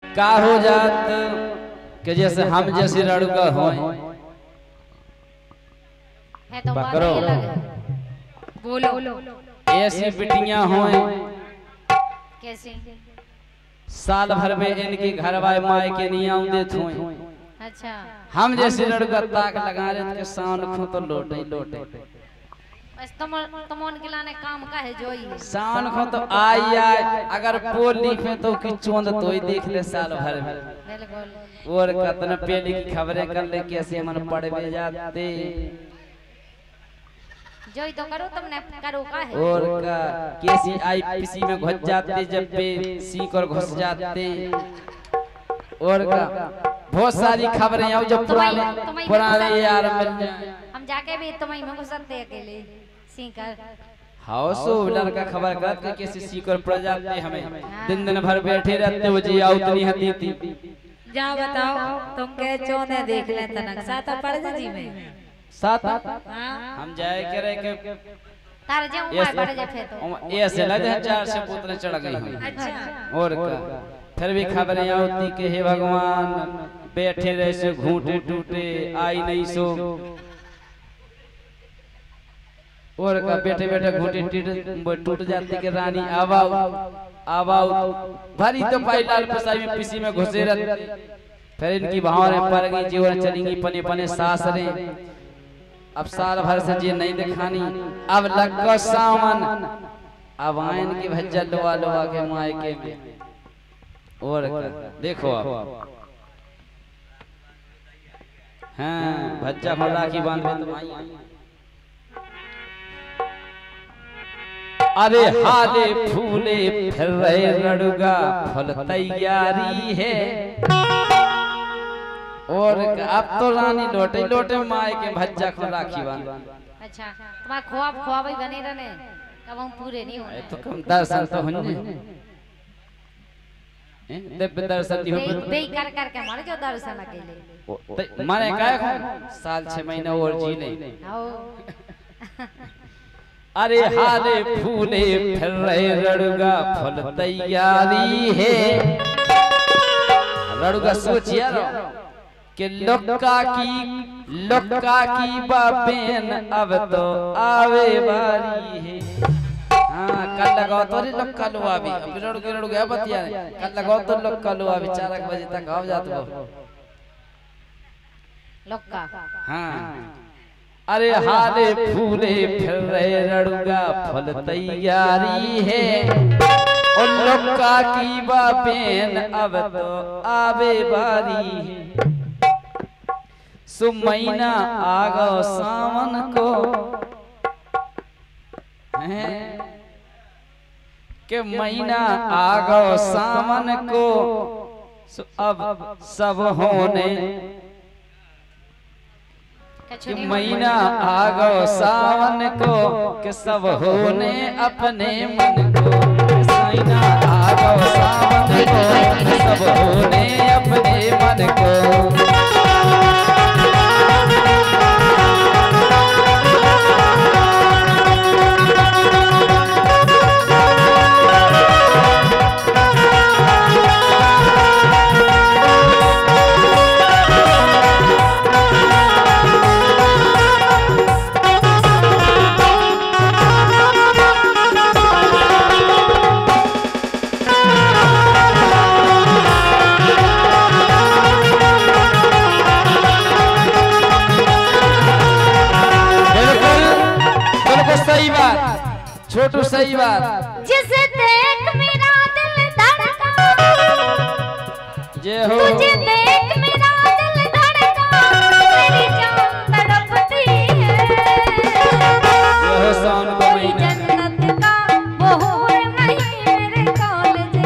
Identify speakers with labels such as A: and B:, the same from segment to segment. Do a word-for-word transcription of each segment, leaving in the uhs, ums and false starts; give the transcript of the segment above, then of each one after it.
A: का हो जात कि जैसे हम जैसे लड़का हो
B: है तो
A: पकड़ो
B: बोलो
A: ऐसी बिटियां हो
B: कैसे
A: साल भर में इनके घर वाले माए के नहीं आऊंदे थो।
B: अच्छा
A: हम जैसे लड़का ताक लगा रहे के शान खो तो लोटे लोटे
B: बस तुम तुम उनके लाने काम का है जो ही
A: शान खो तो आई आए अगर पोल लिखे तो की चोंद तो ही देख ले साल भर में
B: बिल्कुल
A: और कतन पेली की खबरें कर ले कैसे मन पड़े भी जाते
B: जो ही तो करो तुमने करो का है
A: और का कैसी आईपीसी में घुस जाते जब पे सीख और घुस जाते और का बहुत सारी खबरें आओ जब पुराने पुराने यार मिल जाए
B: हम जाके भी तुम्हें में घुसते अकेले सीकर
A: हाउस लड़का खबर कर के कैसे सीख और पड़ जाते हमें दिन दिन भर बैठे रहते हो जी आओ उतनी हती थी
C: जा बताओ तुम के चोने देख ले तनक साथ पड़ जा जी में
A: साथ हम जाए के रहे के
B: तार जे उमर बढ़ जाए फिर तो
A: ऐसे लगे चार से पुत्र चढ़ गई हम
C: अच्छा
A: और का फिर भी खबरें आती के हे भगवान बैठे रहे से घूंटे टूटे आई नहीं सो और का बैठे बैठे घूंटे टूट जाती के रानी आवाओ आवाओ भरी तो पाई लाल पसाई में पीसी में घुसे रहते फिर इनकी भावरें पड़ गई जीवन चलेंगी पने पने सासरे अब साल भर से जी नहीं दिखानी अब लग सावन अब आयन की भज्जा लोआ लोआ के मायके में और देखो आप हाँ भज्जा को राखी बांध में तुम आई अरे हाले फूले फिर रहे लड़ुगा फल तैयारी है और अब तो रानी लोटे लोटे माए के भज्जा को राखी बांध
B: अच्छा तुम्हारा खोआ खोआ भी बने रहने कब हम पूरे नहीं होए
A: तो कम दर्शन तो होने दिव्य दर्शन नहीं हो
B: बे कर कर के मर जो दर्शन अकेले
A: माने काय साल छह महीना और जी नहीं अरे हाले फूले फिर रहे लड़ुगा फल तैयारी है लड़ुगा सोचिए कि लोका की लोका की बापेन अब तो आवे बारी है हाँ कल लगाओ तो रे लोका लो आवी अब लड़ुगे लड़ुगे बतिया कल लगाओ तो लोका लो आवी चार बजे तक आओ जात वो
B: लोका
A: हाँ अरे हाले फूले फिर रहे लड़ुगा फल तैयारी है और लोका की बापेन अब तो आवे बारी है सुमैना आगो सावन को के महीना आगो सावन को अब सब होने कि महीना आगो सावन को कि सब होने अपने मन को महीना आगो सावन को सब होने अपने मन को छोटू सही बात
B: जिसे देख मेरा दिल धड़का
A: जे हो
B: तुझे देख मेरा दिल धड़का मेरी जान तड़पती है
A: यह सावन का महीना
B: जन्नत का वो हूर नहीं मेरे कॉलेज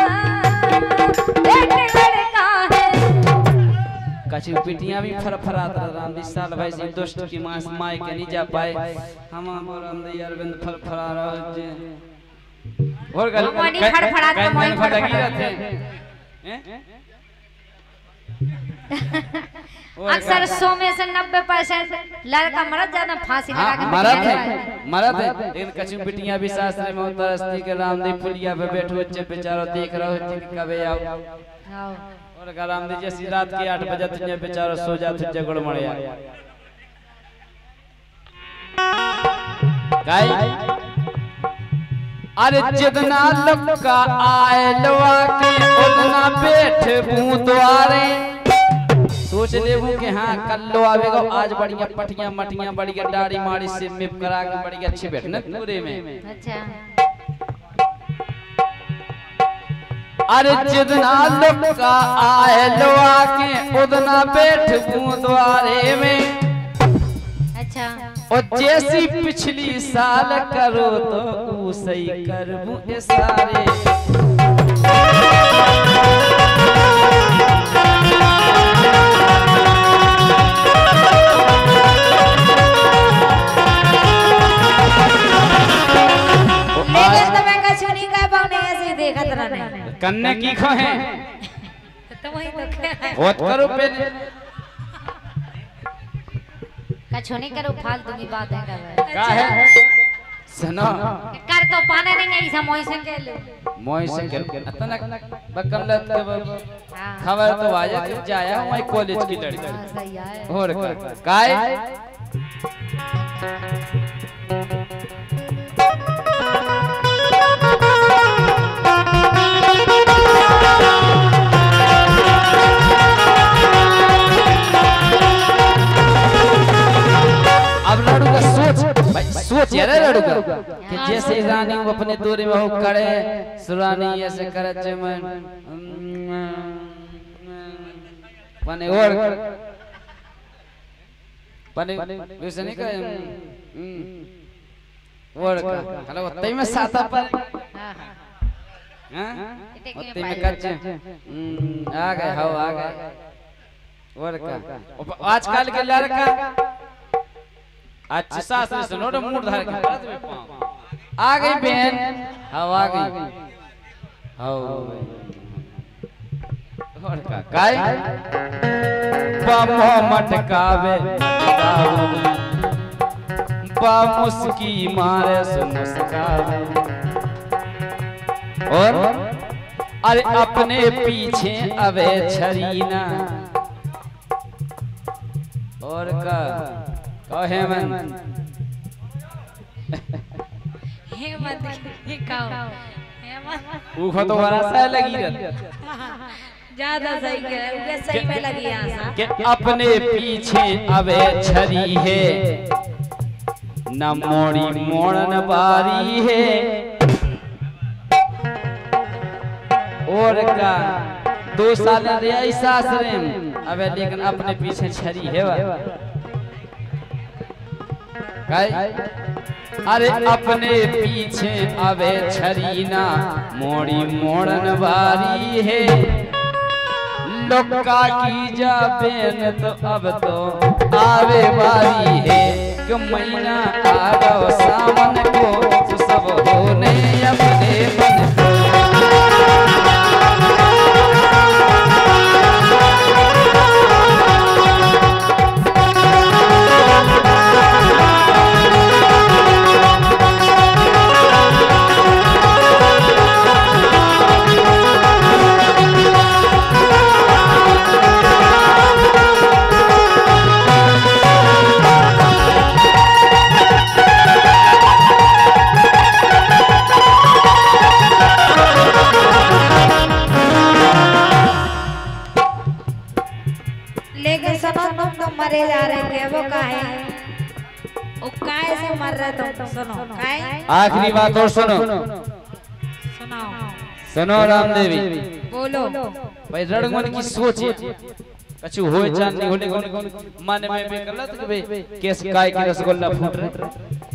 B: का एक लड़का है
A: कछु पिटियां भी फरफरात राम दी साल भाई जी दोस्त की मां माई के नहीं जा पाए हम राम दी अरविंद फरफरा रहे जे और गल
B: फड़फड़ात का मोई
A: फड़फड़ा की रहते हैं
C: अक्सर सौ में से नब्बे परसेंट लड़का मरद जाना फांसी लगा के
A: मरद
C: बिटिया
A: है
C: निभाए।
A: मरद है लेकिन कछु बिटियां भी शास्त्र में तरसती के रामदेव पुलिया पे बैठो बच्चे बेचारो देख रहो कि कबे आओ
C: आओ।
A: और रामदेव जैसी रात के आठ बजे तुझे बेचारो सो जा तुझे गुड़ मड़िया गाय अरे जितना लुका आए लवा के उतना बैठ भूतवारे सोच ले कि हाँ कल लो आवेगा आज बढ़िया पटिया मटिया बढ़िया दाढ़ी माड़ी से मिप करा के बढ़िया अच्छी बैठने पूरे में।
C: अच्छा
A: अरे जितना लुका आए लवा के उतना बैठ भूतवारे में।
C: अच्छा
A: और जैसी पिछली साल करो तो सही करबू सारे। कन्ने की खो है
C: तो वही तो क्या
A: बहुत करो पहले
C: कछोनी करो फालतू की बात है कर
A: का है सुनो
C: कर तो पाने नहीं है ऐसा मोई से के ले
A: मोई से कर अतना बकलत के
C: हां
A: खबर तो आया कि जाया हूं मैं कॉलेज की लड़की
C: सही है
A: और काय सोच यार लड़ू का कि जैसे रानी अपने दूरी में हो करे सुरानी ऐसे करे चमन पने और पने वैसे नहीं करे और का हेलो तई में साथा पर हां तई में कच्चे आ गए हो आ गए और का आजकल के लड़का अच्छा सासरे सुनो तो मूड धार के बाद में पाऊं आ गई बहन हवा आ गई हाउ और का काय बमो मटकावे बा मुस्की मारे सु मुस्कावे और अरे अपने पीछे अबे छरीना और का हेमंत
C: हेमंत की काओ हेमंत
A: ऊखो तो बड़ा सा लगी रह
C: ज्यादा सही कह उगे सही में लगी आशा
A: कि अपने पीछे अबे छरी है न मोड़ी मोड़न बारी है और का दो साल रही सासरे में अबे लेकिन अपने पीछे छरी है वा अरे अपने पीछे अबे छरीना मोड़ी मोड़न बारी है लोका की जा बेन तो अब तो आवे बारी है कि महीना आ गो सावन को तो सब होने अपने मन को
C: मरे जा रहे थे वो काहे वो काहे से मर रहे तुम सुनो काहे
A: आखिरी बात और सुनो
C: सुनाओ
A: सुनो रामदेवी
C: बोलो
A: भाई रणगन की सोच कछु होए चांद नहीं होले कौन मन में भी गलत के भाई केस काय की रसगुल्ला फूट रहे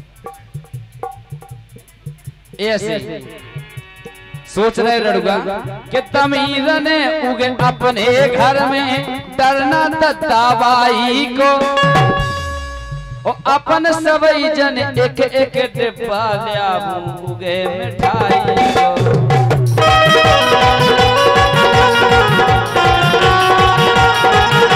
A: ऐसे सोच रहे लड़ूगा कि तमीर ने उगे अपने घर में डरना दत्ताबाई को ओ अपन सबई जन एक एक डिब्बा लिया उगे मिठाई को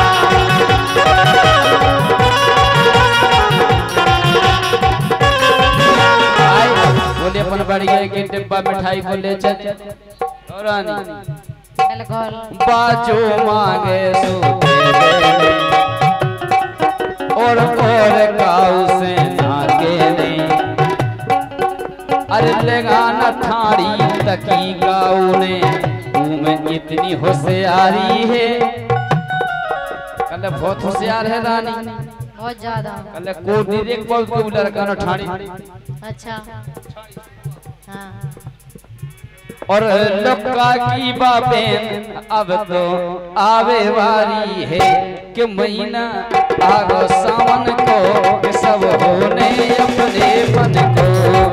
A: डिब्बा मिठाई को ले चल और रानी
C: बिल्कुल
A: बाजू मांगे सो दे और और काऊ से नाके दे अरे लगाना थारी तकी गाऊ ने में इतनी होशियारी है कल बहुत होशियार है रानी
C: बहुत ज्यादा
A: कल को direct कॉल के लड़का न ठाणी
C: अच्छा हाँ
A: और लक्का की बाबेन अब तो आवे वारी है कि महीना आगो सावन को कि सब होने अपने मन को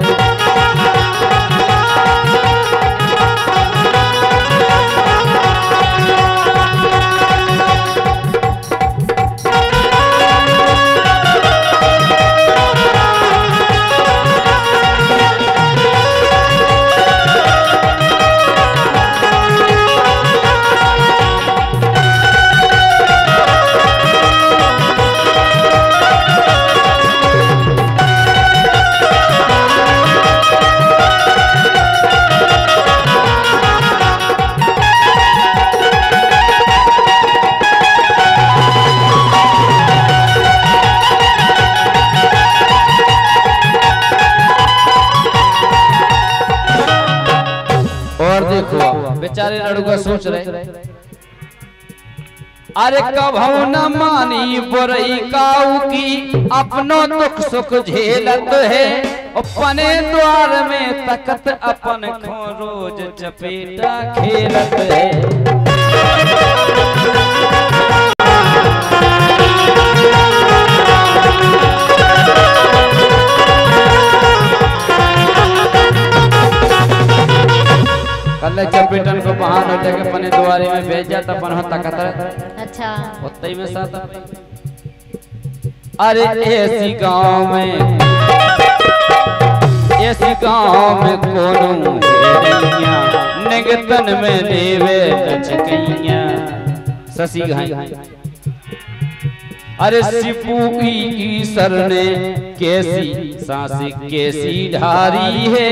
A: बेचारे लड़का सोच रहे अरे कब न मानी बुरई काऊ की अपनो दुख सुख झेलत है अपने द्वार में तकत अपन खो रोज चपेटा खेलत है कल चपेटन को बहान होते के अपने द्वारे में भेज जाता अपन हो तकत
C: अच्छा
A: होते में साथ अरे ऐसी गांव में ऐसी गांव में कोनो हेरिया निगतन में लेवे लचकैया ससी घाई अरे सिपू की सर ने कैसी सांसी कैसी ढारी है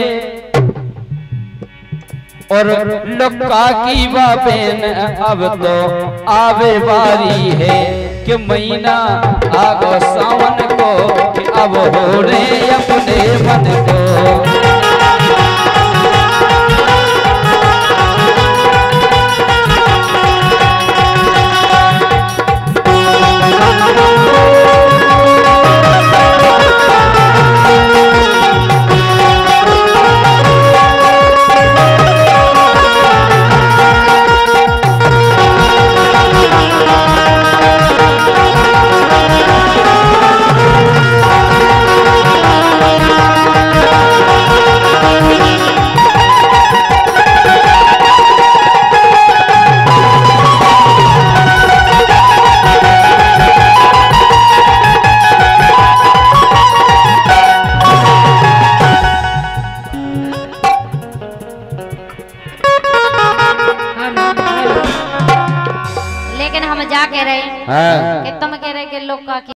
A: और लक्का की बाबेन अब तो आवे बारी है कि महीना आगो सावन को कि अब हो रे अपने मन को
C: लेकिन हम जा के रहे
A: हाँ।
C: कि तुम कह रहे कि लोग का